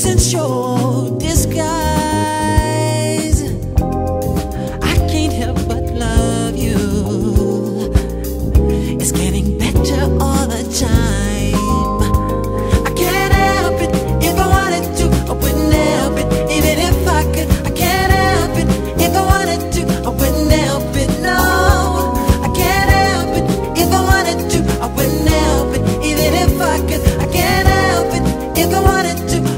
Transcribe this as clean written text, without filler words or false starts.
sensual disguise. I can't help but love you. It's getting better all the time. I can't help it if I wanted to. I wouldn't help it even if I could. I can't help it if I wanted to. I wouldn't help it, no. I can't help it if I wanted to. I wouldn't help it even if I could. I can't help it if I wanted to.